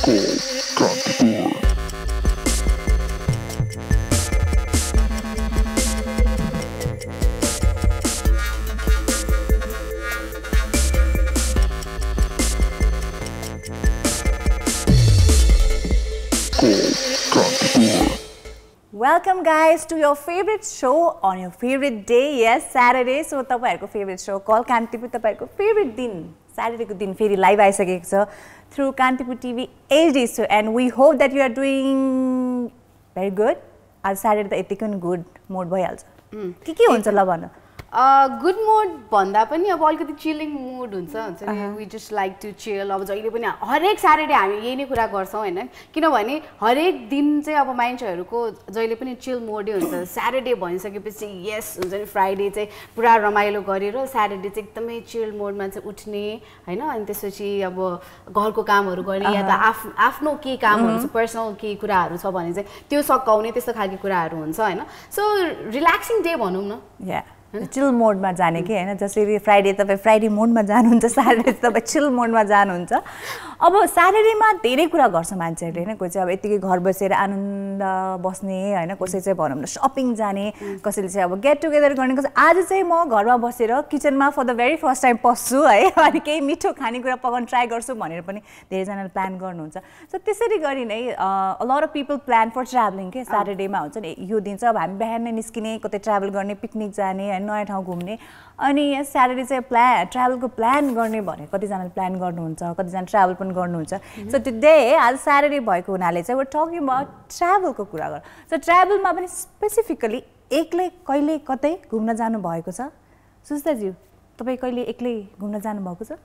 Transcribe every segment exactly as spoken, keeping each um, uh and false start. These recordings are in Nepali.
Welcome guys to your favorite show on your favorite day. Yes, Saturday. So तपाईहरुको favorite show Call Kantipur तपाईहरुको favorite दिन Saturday को दिन फेरि live आइसकेको छ through Kantipur T V H D. So and we hope that you are doing very good. आज Saturday त यतिकै good mood भइहाल्छ. के के हुन्छ ल भन्न? गुड मोड भन्दा पनि अब अलिकति चिलिङ मुड हुन्छ हुन्छ नि we just like to chill अब जहिले पनि हरेक स्याटरडे हामी यही नै कुरा गर्छौँ हैन किनभने हरेक दिन चाहिँ अब मान्छेहरूको जहिले पनि चिल मोडै हुन्छ स्याटरडे भनिसकेपछि यस हुन्छ नि फ्राइडे चाहिँ पुरा रमाइलो गरेर स्याटरडे चाहिँ एकदमै चिल मोडमा चाहिँ उठ्ने हैन अनि त्यसपछि अब घरको कामहरू गर्ने या त आफ्नो आफ्नो के कामहरू छ पर्सनल के कुराहरू छ भने चाहिँ त्यो सकाउने त्यस्तो खालको कुराहरू हुन्छ हैन सो रिल्याक्सिङ डे भनौँ न या चिल मोडमा जाने के हैन जसरी फ्राइडे तपाई फ्राइडे मोडमा जानुहुन्छ स्याटरडे तपाई चिल मोडमा जानुहुन्छ अब स्याटरडेमा धेरै कुरा गर्छ मान्छेहरुले हैन कोही चाहिँ अब यतिकै घर बसेर आनन्द बस्ने हैन कसै चाहिँ भनौं न शपिङ जाने कसैले चाहिँ अब गेट टुगेदर गर्ने कसै आज चाहिँ म घरमा बसेर किचनमा for the very first time पस्छु है अनि केही मिठो खानेकुरा पकाउन ट्राई गर्छु भनेर पनि धेरै जनाले प्लान गर्नुहुन्छ सो त्यसरी गरी नै a lot of people plan for travelling के स्याटरडेमा हुन्छ नि यो दिन चाहिँ अब हामी बिहान नै निस्किने कतै ट्राभल गर्ने पिकनिक जाने नयाँ ठाउँ घुम्ने अनि स्याटरडे चाहिँ प्लान ट्राभलको प्लान गर्ने भने कतिजनाले प्लान गर्नुहुन्छ कतिजना ट्राभल पनि गर्नुहुन्छ सो टुडे आज स्याटरडे भएको हुनाले चाहिँ वी टकिङ अबाउट ट्राभलको कुरा गर सो ट्राभलमा पनि स्पेसिफिकली एक्लै कहिले कतै घुम्न जानु भएको छ सुस्ताजी तपाई कहिले एक्लै घुम्न जानु भएको छ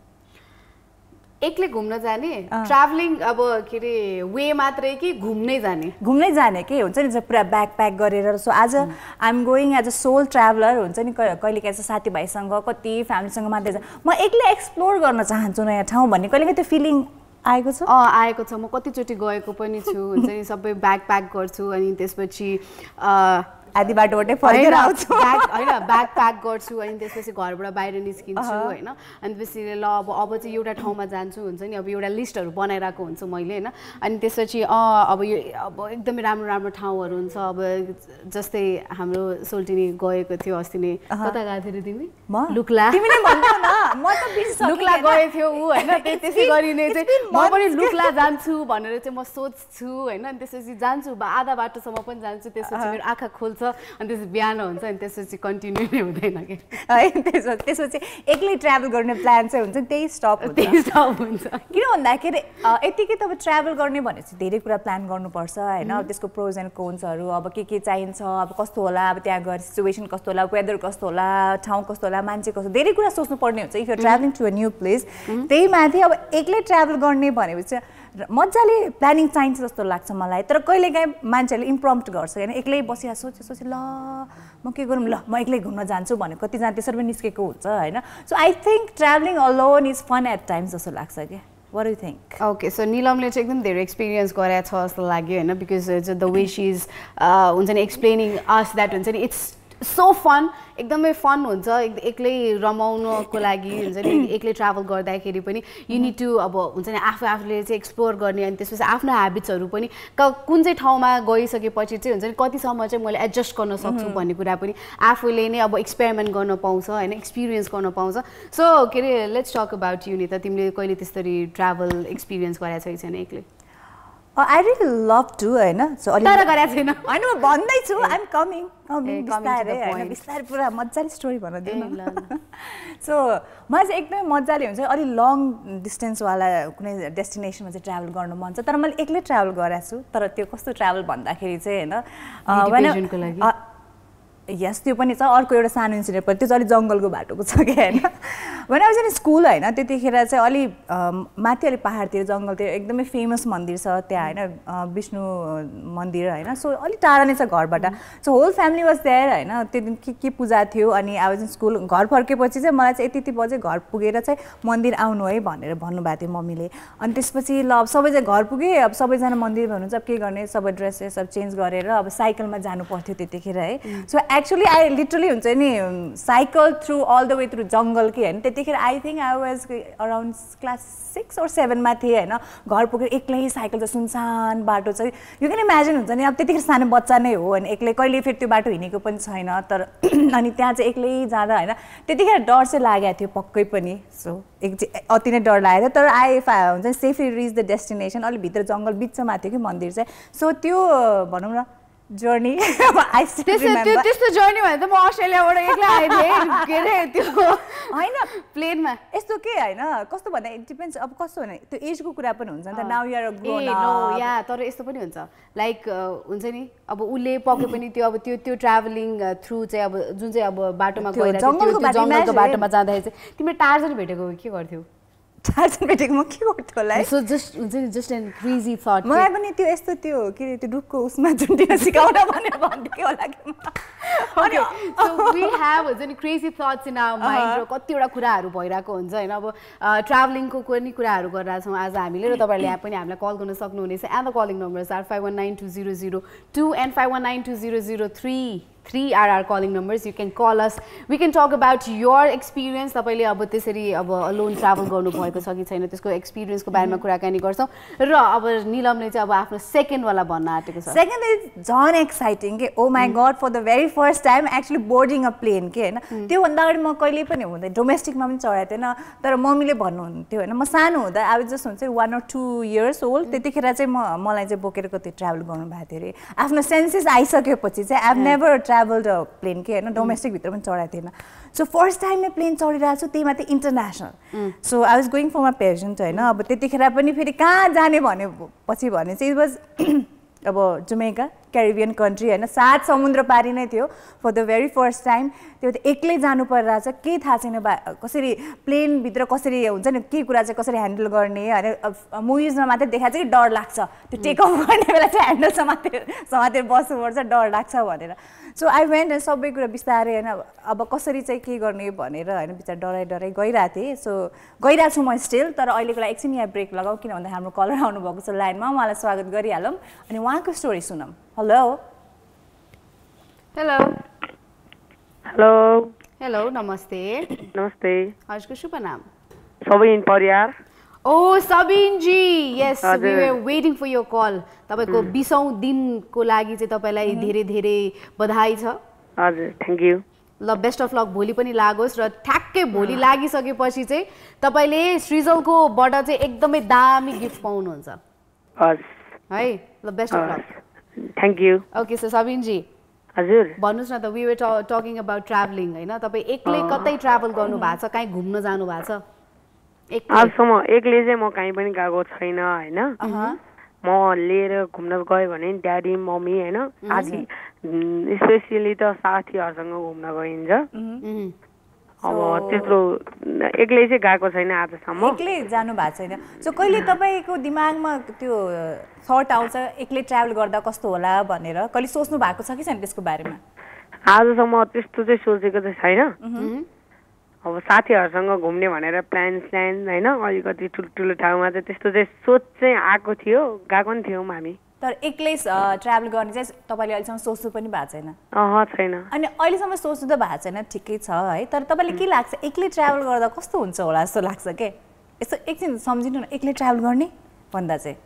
एक्लै घुम्न जाने ट्राभलिङ अब के रे वे मात्रै कि घुम्नै जाने घुम्नै जाने के हुन्छ नि पुरा ब्याग प्याक गरेर सो आज I am going as a solo traveller हुन्छ नि कहिले काहीँ साथीभाइसँग कति फ्यामिलीसँग मात्रै जा म एक्लै एक्सप्लोर गर्न चाहन्छु नयाँ ठाउँ भन्ने कहिले त्यो फिलिङ आएको छ अँ आएको छ म कतिचोटि गएको पनि छु हुन्छ नि सबै ब्याग प्याक गर्छु अनि त्यसपछि आधी बाटोबाटै फर्केर आउँछु ब्याग हैन ब्याग प्याक गर्छु अनि त्यसपछि घरबाट बाहिर निस्किन्छु हैन अनि त्यसपछि ल अब अब चाहिँ एउटा ठाउँमा जान्छु हुन्छ नि अब एउटा लिस्टहरु बनाइराको हुन्छु मैले हैन अनि त्यसपछि अ अब यो अब एकदमै राम्रो राम्रो ठाउँहरु हुन्छ अब जस्तै हाम्रो सोल्टिनी गएको थियो अस्ति नै कता गएको थियो तिमी म लुक्ला तिमी नै भन्नु न म त बिर्सिसके लुक्ला गएको थियो उ हैन त्यसै गरिने चाहिँ म पनि लुक्ला जान्छु भनेर चाहिँ म सोच्छु हैन अनि त्यसपछि जान्छु आधा बाटोसम्म पनि जान्छु त्यसपछि मेरो आँखा खोल्छ अनि त्यसपछि बिहान हुन्छ अनि त्यसपछि कन्टिन्यू नै हुँदैन के है त्यसो त्यसपछि एक्लै ट्राभल गर्ने प्लान चाहिँ हुन्छ त्यही स्टप हुन्छ त्यही स्टप हुन्छ किन भन्दाखेरि यतिकै त अब ट्राभल गर्ने भनेपछि धेरै कुरा प्लान गर्नुपर्छ हैन त्यसको प्रोज एन्ड कोन्सहरु अब के के चाहिन्छ अब कस्तो होला अब त्यहाँ गएर सिचुएसन कस्तो होला वेदर कस्तो होला ठाउँ कस्तो होला मान्छे कस्तो धेरै कुरा सोच्नु पर्ने हुन्छ if you are travelling to a new place त्यही माथि अब एक्लै ट्राभल गर्ने भनेपछि मजाले प्लानिङ चाहिन्छ जस्तो लाग्छ मलाई तर कहिलेकाहीँ मान्छेहरूले इम्प्रम्प्ट गर्छ हैन एक्लै बसिया सोचे सोचे ल म के गरौँ ल म एक्लै घुम्न जान्छु भने कतिजना त्यसरी पनि निस्केको हुन्छ हैन so I think travelling alone is fun at times जस्तो लाग्छ के What do you think? Okay, so Neelamले चाहिँ एकदम धेरै एक्सपिरियन्स गरेछ जस्तो लाग्यो हैन because the way she is हुन्छ नि एक्सप्लेनिङ अस दैट हुन्छ नि इट्स सो फन एकदमै फन हुन्छ एक्लै रमाउनको लागि हुन्छ नि एक्लै ट्राभल गर्दाखेरि पनि यु निड टु अब हुन्छ नि आफू आफूले चाहिँ एक्सप्लोर गर्ने अनि त्यसपछि आफ्नो ह्याबिट्सहरू पनि कुन चाहिँ ठाउँमा गइसकेपछि चाहिँ हुन्छ नि कतिसम्म चाहिँ मैले एडजस्ट गर्न सक्छु भन्ने कुरा पनि आफूले नै अब एक्सपेरिमेन्ट गर्न पाउँछ हैन एक्सपिरियन्स गर्न पाउँछ सो के अरे लेट्स टक अबाउट यु नि त तिमीले कहिले त्यसरी ट्राभल एक्सपिरियन्स गरेको छैन एक्लै I really love to हैन सो अलि तर गरेको छैन हैन म भन्दै छु आई एम कमिङ कमिङ बिस्तारै हैन बिस्तारै पुरा मजाले स्टोरी भन्न दिनु न सो म चाहिँ एकदमै मजाले हुन्छ अलि लङ डिस्टेन्स वाला कुनै डेस्टिनेसनमा चाहिँ ट्राभल गर्न मन छ तर मैले एक्लै ट्राभल गरेको छु तर त्यो कस्तो ट्राभल भन्दाखेरि चाहिँ हैन यस त्यो पनि छ अर्को एउटा सानो इन्सिडेन्ट पनि त्यो चाहिँ अलि जङ्गलको बाटोको छ कि हैन भने अब चाहिँ स्कुल हैन त्यतिखेर चाहिँ अलि माथि अलि पहाडतिर जङ्गलतिर एकदमै फेमस मन्दिर छ त्यहाँ हैन विष्णु मन्दिर हैन सो अलि टाढा नै छ घरबाट so whole family was there हैन त्यो दिन के के पूजा थियो अनि अब चाहिँ स्कुल घर फर्केपछि चाहिँ मलाई चाहिँ यति यति बजे घर पुगेर चाहिँ मन्दिर आउनु है भनेर भन्नुभएको थियो मम्मीले अनि त्यसपछि ल अब सबै चाहिँ घर पुगे अब सबैजना मन्दिर भन्नुहुन्छ अब के गर्ने सबै ड्रेसेस सब चेन्ज गरेर अब साइकलमा जानु पर्थ्यो त्यतिखेर है सो एक्चुअली आई लिटरली हुन्छ नि cycle through all the way through jungle कि होइन त्यतिखेर I think I was around class six or सेभेनमा थिएँ होइन घर पुगेर एक्लै साइकल चाहिँ सुनसान बाटो चाहिँ यु क्यान इमेजिन हुन्छ नि अब त्यतिखेर सानो बच्चा नै हो अनि एक्लै कहिले फेरि त्यो बाटो हिँडेको पनि छैन तर अनि त्यहाँ चाहिँ एक्लै जाँदा होइन त्यतिखेर डर चाहिँ लागेको थियो पक्कै पनि सो एक अति नै डर लागेको थियो तर आई हुन्छ नि सेफली रिच द डेस्टिनेसन अलिक भित्र जङ्गल बिचमा थियो कि मन्दिर चाहिँ सो त्यो भनौँ न जर्नी त्यस्तो जर्नी भने त म अस्ट्रेलियाबाट एक्लै आइदिएँ के अरे त्यो होइन प्लेनमा यस्तो के होइन कस्तो भन्दा इट डिपेन्ड्स अब कस्तो भने त्यो एजको कुरा पनि हुन्छ नि त now you are grown up या तर यस्तो पनि हुन्छ लाइक हुन्छ नि अब उसले पके पनि त्यो अब त्यो त्यो ट्राभलिङ थ्रु चाहिँ अब जुन चाहिँ अब बाटोमा गएर जङ्गलको बाटोमा जाँदाखेरि चाहिँ तिमीले टार्जन भेटेको के गर्थ्यौ टार्जन भेटेको म के गर्थ्यो होला सो जस्ट हुन्छ नि जस्ट एन क्रेजी थट मलाई पनि त्यो यस्तो त्यो के अरे त्यो रुखको उसमा झुन्डिन सिकाउन भनेर भन्थ्यो होला कि अनि सो वी हेभ हुन्छ नि crazy thoughts in our mind र कतिवटा कुराहरू भइरहेको हुन्छ होइन अब ट्राभलिङको पनि कुराहरू गरिरहेको छौँ आज हामीले र तपाईँहरूले यहाँ पनि हामीलाई कल गर्न सक्नुहुनेछ and the calling numbers are five one nine two zero zero two and five one nine two zero zero three three are our calling numbers. You can call us. We can talk about your experience. तपाईले अब त्यसरी अब अलोन ट्राभल गर्नु भएको छ कि छैन त्यसको एक्सपिरियन्सको बारेमा कुराकानी गर्छौँ र अब निलमले चाहिँ अब आफ्नो सेकेन्ड वाला भन्न आँटेको छ सेकेन्ड इज झन एक्साइटिङ के oh my god for the very first time actually boarding a plane के होइन त्योभन्दा अगाडि म कहिले पनि हुँदैन डोमेस्टिकमा पनि चढाएको थिएन तर मम्मीले भन्नुहुन्थ्यो होइन म सानो हुँदा अब जस्ट हुन्छ one or two years old त्यतिखेर चाहिँ म मलाई चाहिँ बोकेर कति ट्राभल गर्नु भएको थियो अरे आफ्नो सेन्सेस आइसकेपछि चाहिँ I have never travelled plane के होइन डोमेस्टिक भित्र पनि चढाएको थिएन सो फर्स्ट टाइम नै प्लेन चढिरहेको छु त्यही माथि international so I was going for my parent होइन अब त्यतिखेर पनि फेरि कहाँ जाने भने पछि भने चाहिँ इट वाज अब जमैका क्यारिबियन कन्ट्री होइन सात समुद्र पारी नै थियो for the very first time त्यो त एक्लै जानु परिरहेछ केही थाहा छैन बा कसरी प्लेनभित्र कसरी हुन्छ नि के कुरा चाहिँ कसरी ह्यान्डल गर्ने होइन मुभिजमा मात्रै देखाएको चाहिँ डर लाग्छ त्यो टेक अफ गर्ने बेला चाहिँ ह्यान्डल समातेर समातेर बस्नुपर्छ डर लाग्छ भनेर सो आई वेन्ट सबै कुरा बिस्तारै होइन अब कसरी चाहिँ के गर्ने भनेर होइन बिस्तारै डराइ डराइ गइरहेको थिएँ सो गइरहेको छु म स्टिल तर अहिलेको लागि एकछिन यहाँ ब्रेक लगाऊ किन भन्दा हाम्रो कलर आउनुभएको छ लाइनमा उहाँलाई स्वागत गरिहालौँ अनि उहाँको स्टोरी सुनौँ हेलो हेलो हेलो हेलो नमस्ते नमस्ते हजुरको शुभ नाम Sabin Pariyar oh Sabin ji yes we were waiting for your call तपाईको बीसौं दिनको लागि चाहिँ तपाईलाई धेरै धेरै बधाई छ हजुर थ्यांक यू ल बेस्ट अफ लक भोलि पनि लागोस् र ठ्याक्कै भोलि लागिसकेपछि चाहिँ तपाईले सृजलको बाट चाहिँ एकदमै दामी गिफ्ट पाउनुहुन्छ हस् है ल best of luck thank you okay so Sabin ji हजुर भन्नुस् न त we were talking about travelling हैन तपाई एक्लै कतै ट्राभल गर्नु भएको छ कहीं घुम्न जानु भएको छ आजसम्म एक्लै चाहिँ म कहीँ पनि गएको छैन हैन म लिएर घुम्न गए भने ड्याडी मम्मी हैन साथी स्पेशली त साथीहरुसँग घुम्न गइन्छ अब त्यत्रो एक्लै चाहिँ गएको छैन आजसम्म एक्लै जानु भएको छैन सो कहिले तपाईको दिमागमा त्यो थट आउँछ एक्लै ट्राभल गर्दा कस्तो होला भनेर कहिले सोच्नु भएको छ कि छैन त्यसको बारेमा आजसम्म त्यस्तो चाहिँ सोचेको चाहिँ छैन अब साथीहरुसँग घुम्ने भनेर प्लान प्लान हैन अलिकति ठुल्ठुलो ठाउँमा चाहिँ त्यस्तो चाहिँ सोच चाहिँ आएको थियो गएको पनि थियौँ हामी तर एक्लै ट्राभल गर्ने चाहिँ तपाईले अहिलेसम्म सोच्नु पनि भएको छैन अह छैन अनि अहिलेसम्म सोच्नु त भएको छैन ठिकै छ है तर तपाईले के लाग्छ एक्लै ट्राभल गर्दा कस्तो हुन्छ होला जस्तो लाग्छ के यस्तो एकछिन सम्झिनु न एक्लै ट्राभल गर्ने भन्दा चाहिँ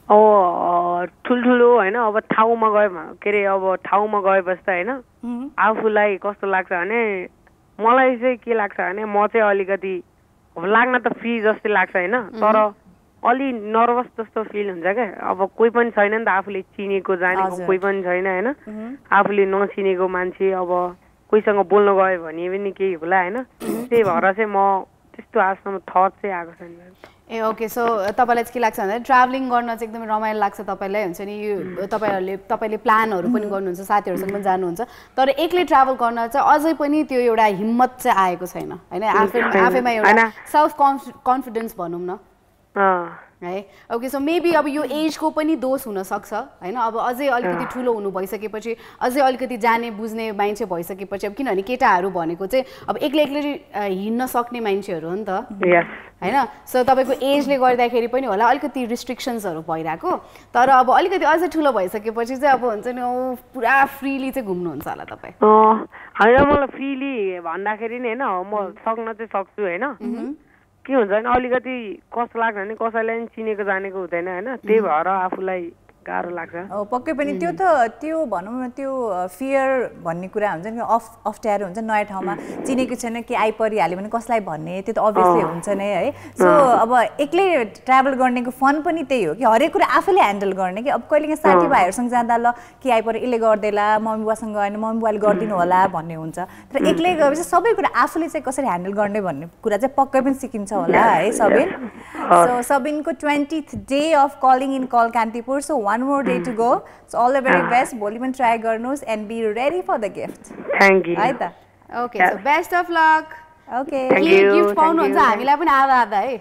अब ठुल्ठुलो होइन अब ठाउँमा गए के अरे अब ठाउँमा गएपछि त होइन आफूलाई कस्तो लाग्छ भने मलाई चाहिँ के लाग्छ भने म चाहिँ अलिकति अब लाग्न त फ्री जस्तै लाग्छ होइन तर अलि नर्भस जस्तो फिल हुन्छ क्या अब कोही पनि छैन नि त आफूले चिनेको जानेको कोही पनि छैन होइन आफूले नचिनेको मान्छे अब कोहीसँग बोल्न गयो भने पनि केही होला होइन त्यही भएर चाहिँ म त्यस्तो आजसम्म थट चाहिँ आएको छैन ए ओके सो तपाईलाई के लाग्छ भन्दा ट्राभलिङ गर्न चाहिँ एकदमै रमाइलो लाग्छ तपाईलाई हुन्छ नि यो तपाईहरुले तपाईले प्लानहरु पनि गर्नुहुन्छ साथीहरुसँग पनि जानुहुन्छ तर एक्लै ट्राभल गर्न चाहिँ अझै पनि त्यो एउटा हिम्मत चाहिँ आएको छैन हैन आफै आफैमा एउटा सेल्फ कन्फिडेन्स भनौं न है ओके सो मेबी अब यो एजको पनि दोष हुनसक्छ होइन अब अझै अलिकति ठुलो हुनु भइसकेपछि अझै अलिकति जाने बुझ्ने मान्छे भइसकेपछि अब किनभने केटाहरू भनेको चाहिँ अब एक्लै एक्लै हिँड्न सक्ने मान्छेहरू हो नि त होइन सो तपाईँको एजले गर्दाखेरि पनि होला अलिकति रिस्ट्रिक्सन्सहरू भइरहेको तर अब अलिकति अझै ठुलो भइसकेपछि चाहिँ अब हुन्छ नि पुरा फ्रिली चाहिँ घुम्नुहुन्छ होला तपाईँ होइन मलाई फ्रिली भन्दाखेरि नि होइन म सक्न चाहिँ सक्छु होइन के हुन्छ भने अलिकति कस्तो लाग्छ भने कसैलाई पनि चिनेको जानेको हुँदैन होइन त्यही भएर आफूलाई गाह्रो लाग्छ पक्कै पनि त्यो त त्यो भनौँ न त्यो फियर भन्ने कुरा हुन्छ नि अफ अप्ठ्यारो हुन्छ नयाँ ठाउँमा चिनेको छैन के आइपरिहाल्यो भने कसलाई भन्ने त्यो त अभियसली हुन्छ नै है सो अब एक्लै ट्राभल गर्नेको फन पनि त्यही हो कि हरेक कुरा आफैले ह्यान्डल गर्ने कि अब कहिले काहीँ साथीभाइहरूसँग जाँदा ल के आइपऱ्यो यसले गरिदिएला मम्मी बुवासँग गएन मम्मी बुवाले गरिदिनु होला भन्ने हुन्छ तर एक्लै गएपछि सबै कुरा आफूले चाहिँ कसरी ह्यान्डल गर्ने भन्ने कुरा चाहिँ पक्कै पनि सिकिन्छ होला है सबिन सो सबिनको twentieth day of calling in call Kantipur so one more day to go. So all the very best. भोलि पनि try गर्नुहोस् and be ready for the gift. Thank you. है त. Okay, so best of luck. Okay. Thank you. Gift पाउनुहुन्छ हामीलाई पनि आधा आधा है.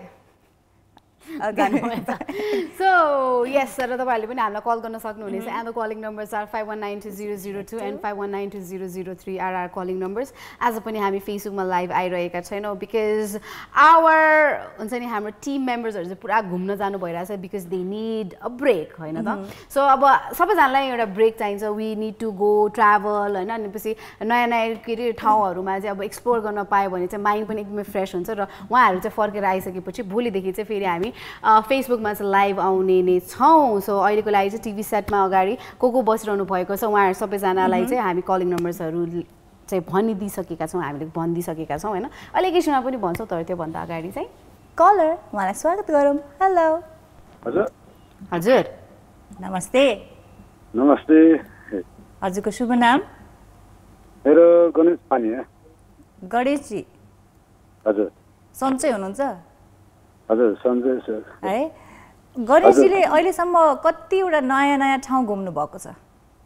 So yes sir तपाईहरुले पनि हामीलाई कल गर्न सक्नुहुनेछ and the calling numbers are five one nine two zero zero two and five one nine two zero zero three are our calling numbers. आज पनि हामी फेसबुकमा लाइभ आइरहेका छैनौं because our हुन्छ नि हाम्रो टिम मेम्बर्सहरु चाहिँ पुरा घुम्न जानु भइराछ because they need a break हैन त सो अब सबैजनालाई एउटा ब्रेक चाहिन्छ we need to go travel हैन अनि पछि नयाँ नयाँ के रे ठाउँहरुमा चाहिँ अब एक्सप्लोर गर्न पायो भने चाहिँ माइन्ड पनि एकदमै फ्रेश हुन्छ र उहाँहरु चाहिँ फर्केर आइसकेपछि भोलि देखि चाहिँ फेरि हामी फेसबुकमा चाहिँ लाइभ आउने नै छौं सो अहिलेको लागि चाहिँ टिभी सेटमा अगाडि को को बसिरहनु भएको छ उहाँहरु सबैजनालाई चाहिँ हामी कलिङ नम्बर्सहरु चाहिँ भनिदिइसकेका छौं हामीले भनिदिइसकेका छौं हैन अहिले एकैछिनमा पनि भन्छौं तर त्यो भन्दा अगाडि चाहिँ कलर उहाँलाई स्वागत गरौँ हेलो हजुर हजुर नमस्ते नमस्ते हजुरको शुभ नाम मेरो गणेश पानिया गणेशजी हजुर सन्चै हुनुहुन्छ हजुर सन्चै सर है गणेशजीले अहिलेसम्म कतिवटा नयाँ नयाँ ठाउँ घुम्नु भएको छ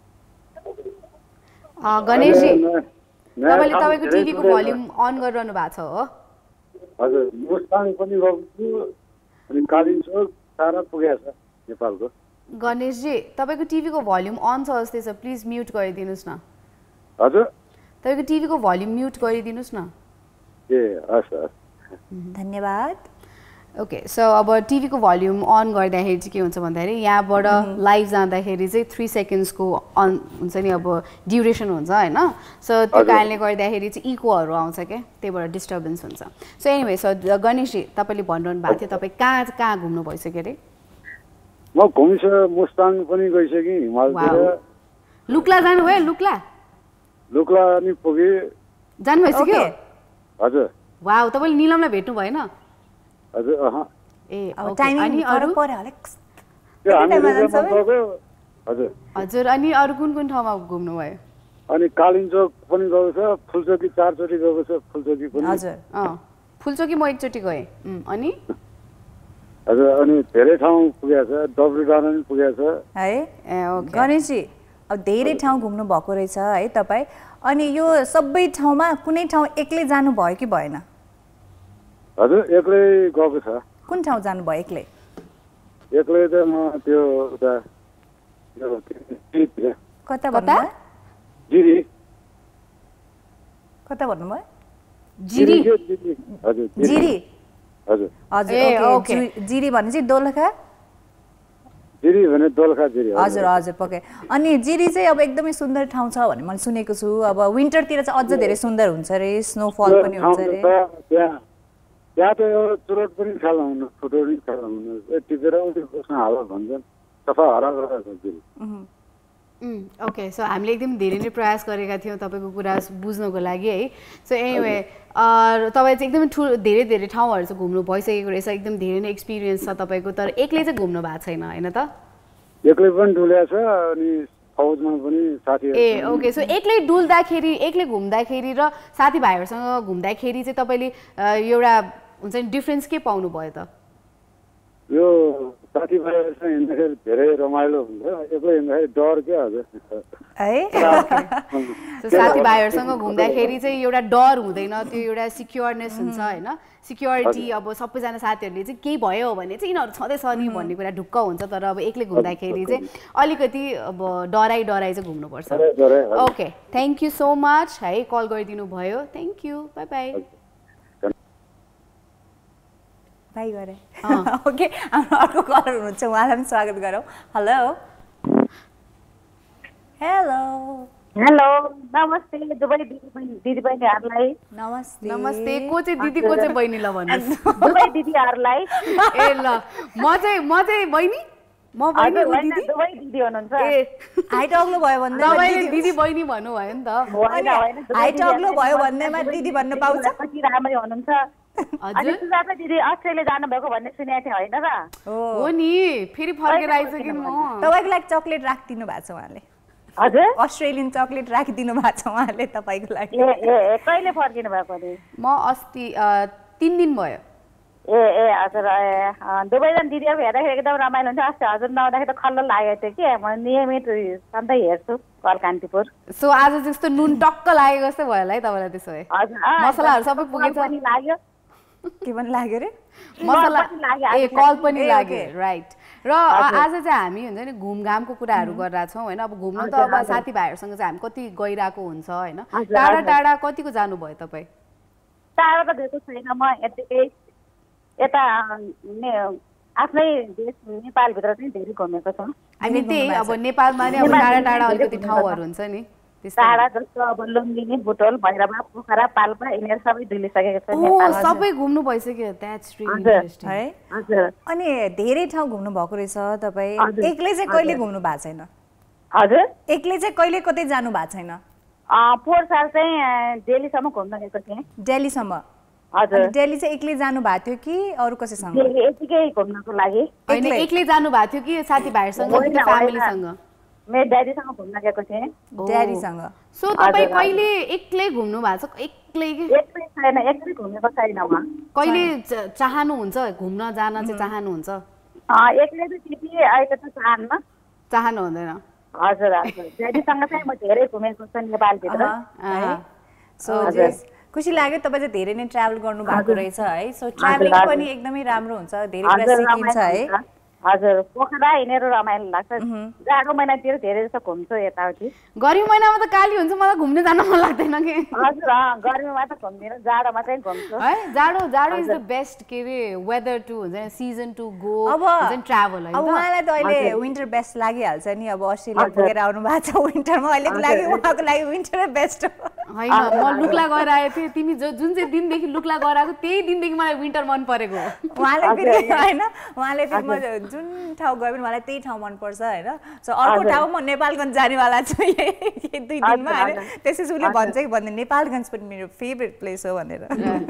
गणेशजी तपाईले तपाईको टिभीको भोल्युम अन गरिरहनु भएको छ हो हजुर मुस्ताङ पनि गएको छु अनि कालिम्पोङ सारा पुगेको छ नेपालको गणेशजी तपाईको टिभीको भोल्युम अन छ जस्तै छ प्लिज म्युट गरिदिनुस् न हजुर तपाईको टिभीको भोल्युम म्युट गरिदिनुस् न ए हस् हस् धन्यवाद ओके सो अब टिभीको भोल्युम अन गर्दाखेरि चाहिँ के हुन्छ भन्दाखेरि यहाँबाट लाइभ जाँदाखेरि चाहिँ थ्री सेकेन्ड्सको अन हुन्छ नि अब ड्युरेसन हुन्छ होइन सो त्यो कारणले गर्दाखेरि चाहिँ इकोहरू आउँछ क्या त्यही भएर डिस्टर्बेन्स हुन्छ सो एनिवे सो गणेशजी तपाईँले भनिरहनु भएको थियो तपाईँ कहाँ कहाँ घुम्नु भइसक्यो अरे म घुमिसक्यो मुस्ताङ पनि गइसकेँ हिमालतिर लुक्ला जानुभयो लुक्ला लुक्ला नि पुगेँ जानु भइसक्यो हजुर वाउ तपाईँले निलमलाई भेट्नु भएन हजुर अह ए अब टाइमिङ फरक पर्यो होला त्यो हामी हजुर हजुर अनि अरु कुन कुन ठाउँमा घुम्नु भयो अनि कालिम्पोङ पनि गएको छ फुलचोकी चारचोटी गएको छ फुलचोकी पनि हजुर अ फुलचोकी म एकचोटी गए अनि हजुर अनि धेरै ठाउँ पुगेको छ डब्लु डाँडा पनि पुगेको छ है ए ओके गणेशजी अब धेरै ठाउँ घुम्नु भएको रहेछ है तपाईँ अनि यो सबै ठाउँमा कुनै ठाउँ एक्लै जानु भयो कि भएन हजुर एक्लै गएको छ कुन ठाउँ जानु भयो एक्लै एक्लै त म त्यो उता कता भन्नुभयो जिरी कता भन्नुभयो जिरी हजुर जिरी हजुर हजुर ओके जिरी भने चाहिँ दोलखा जिरी भने दोलखा जिरी हजुर हजुर पक्कै अनि जिरी चाहिँ अब एकदमै सुन्दर ठाउँ छ भन्ने मैले सुनेको छु अब विन्टरतिर चाहिँ अझ धेरै सुन्दर हुन्छ अरे स्नोफल पनि हुन्छ अरे त्यहाँ त्यहाँ त एउटा चुरोट पनि खेल्न हुनु फुटो पनि खेल्न हुनु टिपेर आउँछ बस्न हावा भन्छन् सफा हरा गरेको छ ओके सो हामीले एकदम धेरै नै प्रयास गरेका थियौँ तपाईँको कुरा बुझ्नको लागि है सो एनिवे तपाईँ चाहिँ एकदमै ठुलो धेरै धेरै ठाउँहरू चाहिँ घुम्नु भइसकेको रहेछ एकदम धेरै नै एक्सपिरियन्स छ तपाईँको तर एक्लै चाहिँ घुम्नु भएको छैन होइन त एक्लै पनि डुलेको छ अनि फौजमा पनि साथी ए ओके सो एक्लै डुल्दाखेरि एक्लै घुम्दाखेरि र साथीभाइहरूसँग घुम्दाखेरि चाहिँ तपाईँले एउटा हुन्छ नि डिफ्रेन्स के पाउनु भयो त यो साथीभाइहरूसँग हिँड्दाखेरि धेरै रमाइलो हुन्छ एक्लै हिँड्दाखेरि डर क्या हजुर है साथीभाइहरूसँग घुम्दाखेरि चाहिँ एउटा डर हुँदैन त्यो एउटा सिक्योरनेस हुन्छ होइन सिक्योरिटी अब सबैजना साथीहरूले चाहिँ केही भयो भने चाहिँ यिनीहरू छँदैछ नि भन्ने कुरा ढुक्क हुन्छ तर अब एक्लै घुम्दाखेरि चाहिँ अलिकति अब डराइ डराइ चाहिँ घुम्नुपर्छ okay thank you so much है कल गरिदिनु भयो thank you bye bye bye गरे ओके हाम्रो अर्को कलर हुनुहुन्छ उहाँलाई पनि स्वागत गरौँ हेलो हेलो हेलो नमस्ते दुवै दिदी बहिनीहरूलाई नमस्ते नमस्ते को चाहिँ दिदी को चाहिँ बहिनी ल भन्नुहोस् दुवै दिदीहरूलाई ए ल म चाहिँ म चाहिँ बहिनी म बहिनी हो दिदी दुवै दिदी हुनुहुन्छ ए हाइट अग्लो भयो भन्दै तपाईले दिदी बहिनी भन्नु भयो नि त हाइट अग्लो भयो भन्दैमा दिदी भन्न पाउँछ कति राम्रै हुनुहुन्छ अनि सुजाता दिदी अस्ट्रेलिया जानुभएको भन्ने सुनेको थिएँ होइन र हो नि फेरि फर्केर आइसकेँ म तपाईँको लागि चक्लेट राखिदिनु भएको छ उहाँले हजुर अस्ट्रेलियन चक्लेट राखिदिनु भएको छ उहाँले तपाईँको लागि ए ए कहिले फर्किनु भएको अरे म अस्ति तिन दिन भयो ए ए हजुर दुवैजना दिदीहरू हेर्दाखेरि एकदम रमाइलो हुन्छ अस्ति हजुर नआउँदाखेरि त खल्लो लागेको थियो कि म नियमित सधैँ हेर्छु कल कान्तिपुर सो आज जस्तो नुन टक्क लागेको जस्तै भयो होला है तपाईँलाई त्यसो भए हजुर मसलाहरू सबै पुगेछ लाग्यो के पनि लाग्यो रे मसला ए कल पनि लाग्यो राइट र आज चाहिँ हामी हुन्छ नि घुमघामको कुराहरू गरिरहेछौँ होइन अब घुम्न त अब साथीभाइहरूसँग चाहिँ हामी कति गइरहेको हुन्छ होइन टाढा टाढा कतिको जानुभयो तपाईँ टाढा त गएको छैन म यतिकै यता आफ्नै देश नेपालभित्र चाहिँ धेरै घुमेको छ हामी त्यही अब नेपालमा नै अब टाढा टाढा अलिकति ठाउँहरू हुन्छ नि टाढा जस्तो अब लुम्बिनी बुटोल भैरवा पोखरा पाल्पा यिनीहरू सबै डुलिसकेको छ नेपाल सबै घुम्नु भइसक्यो द्याट्स रियली इन्ट्रेस्टिङ है हजुर अनि धेरै ठाउँ घुम्नु भएको रहेछ तपाईँ एक्लै चाहिँ कहिले घुम्नु भएको छैन हजुर एक्लै चाहिँ कहिले कतै जानु भएको छैन पोहोर साल चाहिँ दिल्लीसम्म घुम्न गएको थिएँ दिल्लीसम्म हजुर दिल्ली चाहिँ एक्लै जानु भएको थियो कि अरू कसैसँग यतिकै घुम्नको लागि एक्लै जानु भएको थियो कि साथीभाइहरूसँग कि फ्यामिलीसँग मेरो ड्याडीसँग घुम्न गएको थिएँ ड्याडीसँग सो तपाईँ कहिले एक्लै घुम्नु भएको छ एक्लै कि एक्लै छैन एक्लै घुमेको छैन म कहिले चाहनुहुन्छ घुम्न जान चाहिँ चाहनुहुन्छ एक्लै त त्यति अहिले त चाहन्न चाहनु हुँदैन हजुर हजुर ड्याडीसँग चाहिँ म धेरै घुमेको छु नेपालभित्र सो खुसी लाग्यो तपाईँ चाहिँ धेरै नै ट्राभल गर्नु भएको रहेछ है सो ट्राभलिङ पनि एकदमै राम्रो हुन्छ धेरै कुरा सिकिन्छ है हजुर पोखरा हिँडेर रमाइलो लाग्छ जाडो महिनातिर धेरै जस्तो घुम्छु यताउति गर्मी महिनामा त काली हुन्छ मलाई घुम्न जान मन लाग्दैन कि हजुर गर्मीमा त घुम्दिनँ जाडोमा चाहिँ घुम्छु है जाडो जाडो इज द बेस्ट के अरे वेदर टु हुन्छ नि सिजन टु गो हुन्छ ट्राभल है अब उहाँलाई त अहिले विन्टर बेस्ट लागिहाल्छ नि अब अस्ट्रेलिया पुगेर आउनु भएको छ विन्टरमा अहिलेको लागि उहाँको लागि विन्टर बेस्ट होइन म लुक्ला गएर आएको थिएँ तिमी जो जुन चाहिँ दिनदेखि लुक्ला गएर आएको त्यही दिनदेखि मलाई विन्टर मन परेको उहाँले फेरि होइन उहाँले फेरि म जुन ठाउँ गयो भने मलाई त्यही ठाउँ मनपर्छ होइन सो अर्को ठाउँ म नेपालगञ्ज जानेवाला छु यही दुई दिनमा होइन त्यसपछि उसले भन्छ कि भन्दै नेपालगञ्ज पनि मेरो फेभरेट प्लेस हो भनेर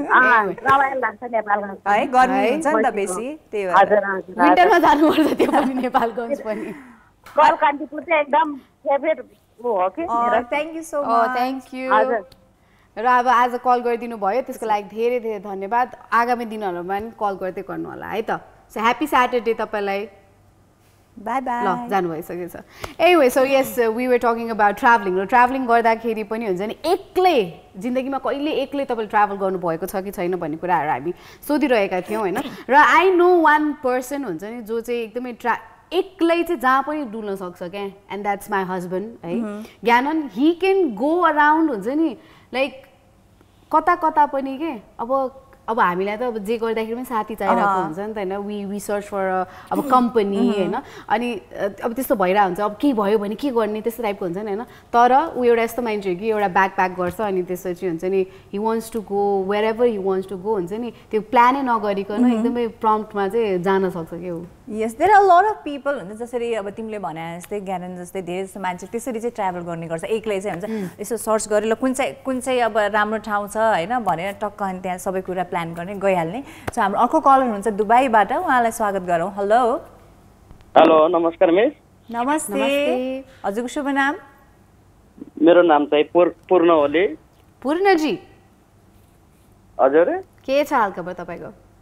है गर्मी हुन्छ नि त बेसी त्यही भएर विन्टरमा जानुपर्छ त्यो पनि नेपालगञ्ज पनि कान्तिपुर चाहिँ एकदम फेभरेट हो कि thank you so much thank you र अब आज कल गरिदिनु भयो त्यसको लागि धेरै धेरै धन्यवाद आगामी दिनहरूमा पनि कल गर्दै गर्नु होला है त सो ह्याप्पी स्याटरडे तपाईँलाई बाई बाई ल जानु भइसकेछ anyway so yes we were talking about travelling र ट्राभलिङ गर्दाखेरि पनि हुन्छ नि एक्लै जिन्दगीमा कहिले एक्लै तपाईँले ट्राभल गर्नुभएको छ कि छैन भन्ने कुराहरू हामी सोधिरहेका थियौँ होइन र आई नो वान पर्सन हुन्छ नि जो चाहिँ एकदमै ट्रा एक्लै चाहिँ जहाँ पनि डुल्न सक्छ क्या एन्ड द्याट्स माई हस्बेन्ड है Gyanan he can go around हुन्छ नि लाइक कता कता पनि के अब अब हामीलाई त अब जे गर्दाखेरि पनि साथी चाहिरहेको हुन्छ नि त होइन वी वी सर्च फर अब कम्पनी होइन अनि अब त्यस्तो भइरहेको हुन्छ अब के भयो भने के गर्ने त्यस्तो टाइपको हुन्छ नि होइन तर ऊ एउटा यस्तो मान्छे हो कि एउटा ब्याग प्याक गर्छ अनि त्यसपछि हुन्छ नि he wants to go wherever he wants to go हुन्छ नि त्यो प्लानै नगरिकन एकदमै प्रम्प्टमा चाहिँ जान सक्छ क्या ऊ yes there are lot of people हुन्छ जसरी अब तिमीले भने जस्तै ज्ञानन जस्तै धेरै जस्तो मान्छे त्यसरी चाहिँ ट्राभल गर्ने गर्छ एक्लै चाहिँ हुन्छ यसो सर्च गरेर कुन चाहिँ कुन चाहिँ अब राम्रो ठाउँ छ होइन भनेर टक्क अनि त्यहाँ सबै कुरा प्लान गर्ने गइहाल्ने सो हाम्रो अर्को कलर हुनुहुन्छ दुबईबाट उहाँलाई स्वागत गरौँ हेलो हेलो नमस्कार मिस नमस्ते हजुरको शुभ नाम मेरो नाम चाहिँ पूर्ण ओली पूर्णजी हजुर के छ हालखबर तपाईँको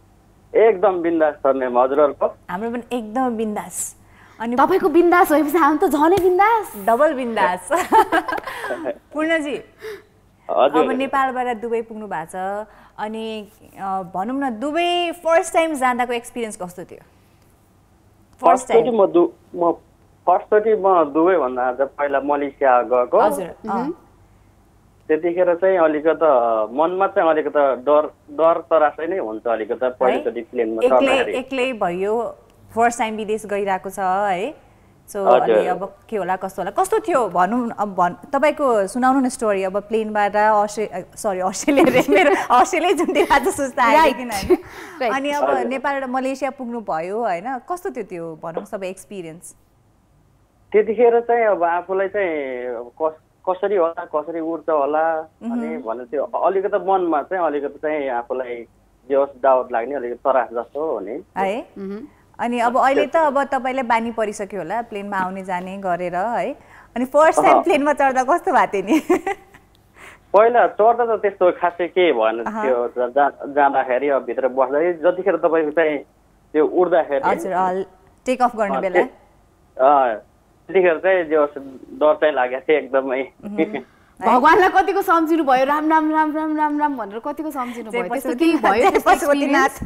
एकदम बिन्दास छ म्याम हजुरहरूको हाम्रो पनि एकदम बिन्दास अनि तपाईको बिन्दास भएपछि हामी त झनै बिन्दास डबल बिन्दास पूर्णजी हजुर अब नेपालबाट दुबई पुग्नु भएको छ अनि भनौँ न दुबई फर्स्ट टाइम जाँदाको एक्सपिरियन्स कस्तो थियो फर्स्ट टाइम म दु म फर्स्टचोटि म दुबई भन्दा आज पहिला मलेसिया गएको हजुर त्यतिखेर चाहिँ अलिकति मनमा चाहिँ अलिकति डर डर तरासै नै हुन्छ अलिकति पहिलोचोटि प्लेनमा चढ्दाखेरि एक्लै भयो फर्स्ट टाइम विदेश गइरहेको छ है सो अनि अब के होला कस्तो होला कस्तो थियो भनौँ अब भन् तपाईँको सुनाउनु न स्टोरी अब प्लेनबाट अस्ट्रे सरी अस्ट्रेलिया रे मेरो अस्ट्रेलिया जुन आज सुस्ता आयो किन होइन अनि अब नेपालबाट मलेसिया पुग्नु भयो होइन कस्तो थियो त्यो भनौँ सबै एक्सपिरियन्स त्यतिखेर चाहिँ अब आफूलाई चाहिँ कसरी होला कसरी उड्छ होला अनि भन्ने त्यो अलिकति मनमा चाहिँ अलिकति चाहिँ आफूलाई जे होस् डाउट लाग्ने अलिकति तरास जस्तो हो नि है अनि अब अहिले त अब तपाईँलाई बानी परिसक्यो होला प्लेनमा आउने जाने गरेर है अनि फर्स्ट टाइम प्लेनमा चढ्दा कस्तो भएको थियो नि पहिला चढ्दा त त्यस्तो खासै के भएन त्यो जाँदाखेरि अब भित्र बस्दाखेरि जतिखेर तपाईँको चाहिँ त्यो उड्दाखेरि हजुर टेक अफ गर्ने बेला त्यतिखेर चाहिँ जो डर चाहिँ लागेको थियो एकदमै भगवानलाई कतिको सम्झिनु भयो राम राम राम राम राम राम भनेर कतिको सम्झिनु भयो त्यस्तो केही भयो